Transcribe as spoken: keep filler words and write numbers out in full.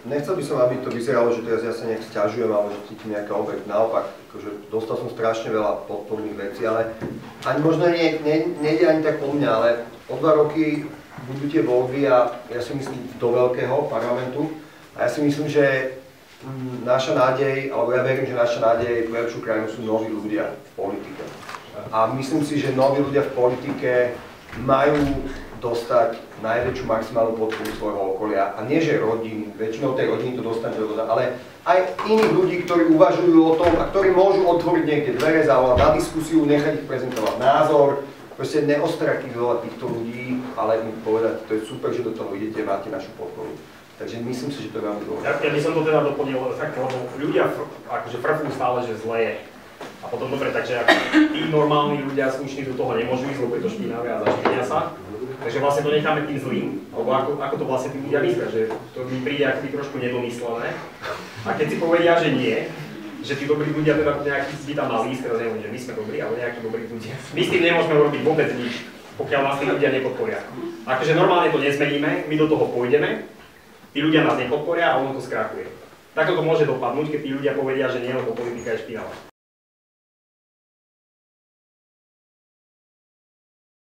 nechcel by som, aby to vyzeralo, že teraz ja sa nejak sťažujem, alebo že cítim nejaká obed. Naopak, akože dostal som strašne veľa podporných vecí, ale ani možno nie, nie, nejde ani tak o mňa, ale o dva roky budú tie voľby a ja si myslím do veľkého parlamentu. A ja si myslím, že naša nádej, alebo ja verím, že naša nádej pre lepšiu krajinu sú noví ľudia v politike. A myslím si, že noví ľudia v politike majú dostať najväčšiu maximálnu podporu svojho okolia. A nie, že rodiny, väčšinou tej rodiny to dostane do voda, ale aj iných ľudí, ktorí uvažujú o tom a ktorí môžu otvoriť niekde dvere, zavolať na diskusiu, nechať ich prezentovať názor, proste neostrakizovať týchto ľudí, ale im povedať, to je super, že do toho idete, máte našu podporu. Takže myslím si, že to je veľmi dôležité. Ja, ja by som to teda doplnil, tak, lebo ľudia fr, akože frfú stále, že zle je. A potom dobre, takže ako tí normálni ľudia slušní do toho nemôžu ísť, lebo je to špinavé a zašpinia sa. Takže vlastne to necháme tým zlým, alebo ako, ako to vlastne tí ľudia myslia, že to mi príde akoby trošku nedomyslené. A keď si povedia, že nie, že tí dobrí ľudia teda nejaký by tam mali ísť, teraz neviem, že my sme dobrí, ale nejakí dobrí ľudia. My s tým nemôžeme urobiť vôbec nič, pokiaľ nás tí ľudia nepodporia. Akože normálne to nezmeníme, my do toho pôjdeme, tí ľudia nás nepodporia a ono to skrachuje. Takto to môže dopadnúť, keď tí ľudia povedia, že nie, lebo politika je špinavá.